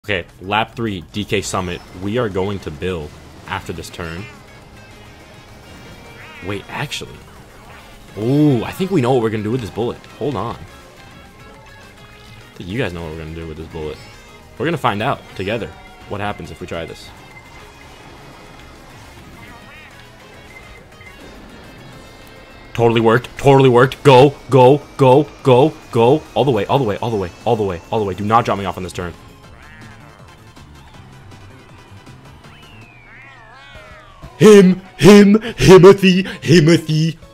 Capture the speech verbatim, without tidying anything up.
Okay, lap three, D K Summit. We are going to Bill after this turn. Wait, actually. Ooh, I think we know what we're going to do with this bullet. Hold on. I think you guys know what we're going to do with this bullet. We're going to find out together what happens if we try this. Totally worked. Totally worked. Go, go, go, go, go. All the way, all the way, all the way, all the way, all the way. Do not drop me off on this turn. Him, him, Himothy, Himothy.